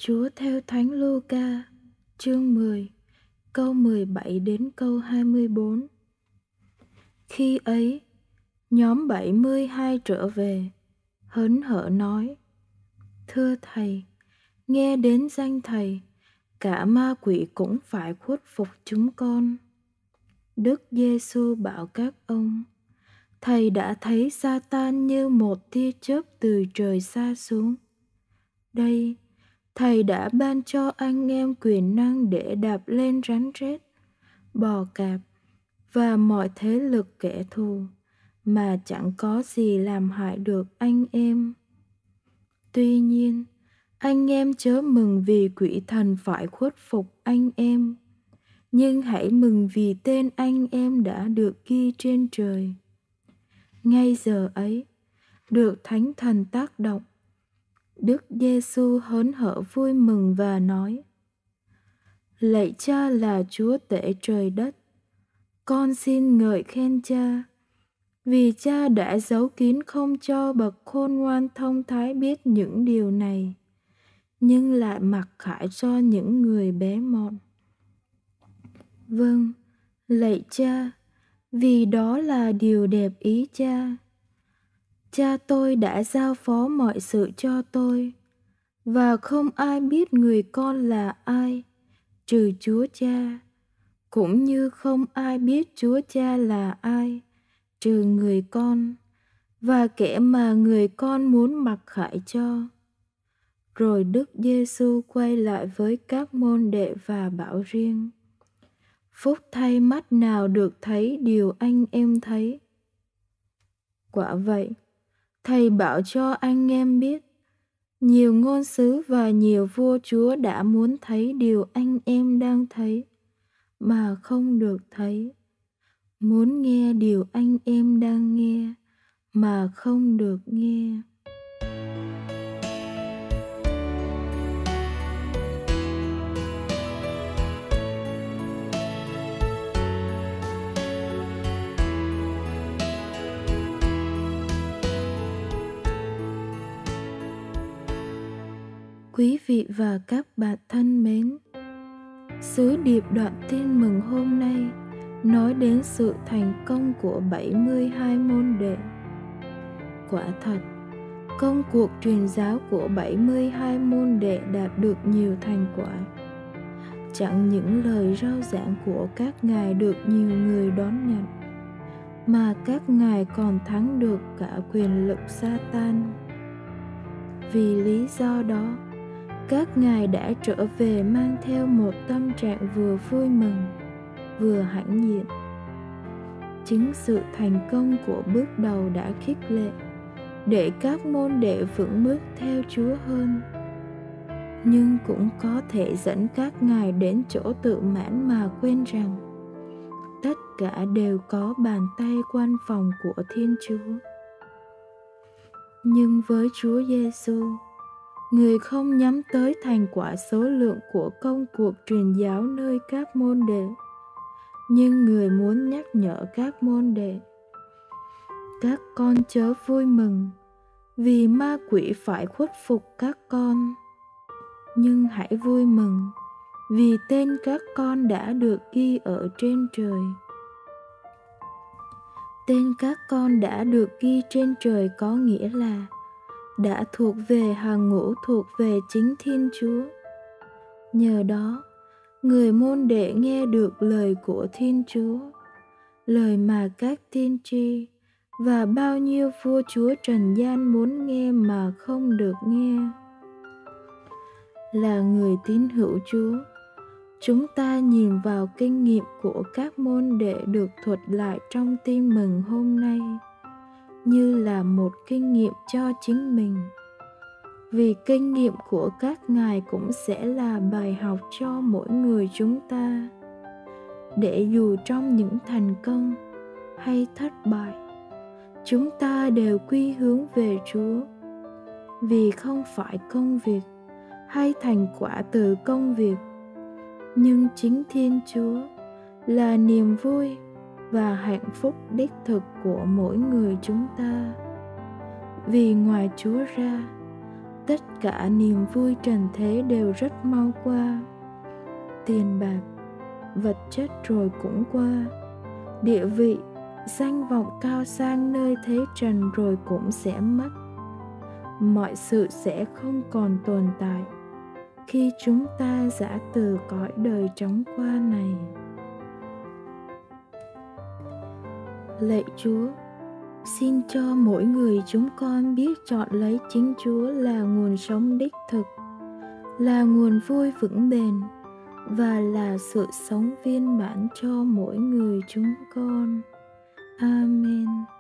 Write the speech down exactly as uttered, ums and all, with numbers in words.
Chúa theo Thánh Luca, chương mười, câu mười bảy đến câu hai mươi bốn. Khi ấy, nhóm bảy mươi hai trở về, hớn hở nói: Thưa Thầy, nghe đến danh Thầy, cả ma quỷ cũng phải khuất phục chúng con. Đức Giêsu bảo các ông: Thầy đã thấy Sa-tan như một tia chớp từ trời sa xuống. Đây, Thầy đã ban cho anh em quyền năng để đạp lên rắn rết, bò cạp và mọi thế lực kẻ thù, mà chẳng có gì làm hại được anh em. Tuy nhiên, anh em chớ mừng vì quỷ thần phải khuất phục anh em, nhưng hãy mừng vì tên anh em đã được ghi trên trời. Ngay giờ ấy, được Thánh Thần tác động, Đức Giêsu hớn hở vui mừng và nói: Lạy Cha là Chúa tể trời đất, con xin ngợi khen Cha, vì Cha đã giấu kín không cho bậc khôn ngoan thông thái biết những điều này, nhưng lại mặc khải cho những người bé mọn. Vâng, lạy Cha, vì đó là điều đẹp ý Cha. Cha tôi đã giao phó mọi sự cho tôi, và không ai biết người con là ai, trừ Chúa Cha, cũng như không ai biết Chúa Cha là ai, trừ người con, và kẻ mà người con muốn mặc khải cho. Rồi Đức Giêsu quay lại với các môn đệ và bảo riêng: Phúc thay mắt nào được thấy điều anh em thấy. Quả vậy, Thầy bảo cho anh em biết, nhiều ngôn sứ và nhiều vua chúa đã muốn thấy điều anh em đang thấy, mà không được thấy, muốn nghe điều anh em đang nghe, mà không được nghe. Quý vị và các bạn thân mến, sứ điệp đoạn tin mừng hôm nay nói đến sự thành công của bảy mươi hai môn đệ. Quả thật, công cuộc truyền giáo của bảy mươi hai môn đệ đạt được nhiều thành quả. Chẳng những lời rao giảng của các ngài được nhiều người đón nhận, mà các ngài còn thắng được cả quyền lực Sa-tan. Vì lý do đó, các ngài đã trở về mang theo một tâm trạng vừa vui mừng, vừa hãnh diện. Chính sự thành công của bước đầu đã khích lệ để các môn đệ vững bước theo Chúa hơn, nhưng cũng có thể dẫn các ngài đến chỗ tự mãn mà quên rằng tất cả đều có bàn tay quan phòng của Thiên Chúa. Nhưng với Chúa Giêsu, Người không nhắm tới thành quả số lượng của công cuộc truyền giáo nơi các môn đệ, nhưng Người muốn nhắc nhở các môn đệ: Các con chớ vui mừng vì ma quỷ phải khuất phục các con, nhưng hãy vui mừng vì tên các con đã được ghi ở trên trời. Tên các con đã được ghi trên trời có nghĩa là đã thuộc về hàng ngũ thuộc về chính Thiên Chúa. Nhờ đó, người môn đệ nghe được lời của Thiên Chúa, lời mà các tiên tri và bao nhiêu vua chúa trần gian muốn nghe mà không được nghe. Là người tín hữu Chúa, chúng ta nhìn vào kinh nghiệm của các môn đệ được thuật lại trong tin mừng hôm nay như là một kinh nghiệm cho chính mình, vì kinh nghiệm của các ngài cũng sẽ là bài học cho mỗi người chúng ta, để dù trong những thành công hay thất bại, chúng ta đều quy hướng về Chúa, vì không phải công việc hay thành quả từ công việc, nhưng chính Thiên Chúa là niềm vui và hạnh phúc đích thực của mỗi người chúng ta. Vì ngoài Chúa ra, Tất cả niềm vui trần thế đều rất mau qua. Tiền bạc, vật chất rồi cũng qua. Địa vị, danh vọng cao sang nơi thế trần rồi cũng sẽ mất. Mọi sự sẽ không còn tồn tại khi chúng ta giã từ cõi đời chóng qua này. Lạy Chúa, xin cho mỗi người chúng con biết chọn lấy chính Chúa là nguồn sống đích thực, là nguồn vui vững bền và là sự sống viên mãn cho mỗi người chúng con. Amen.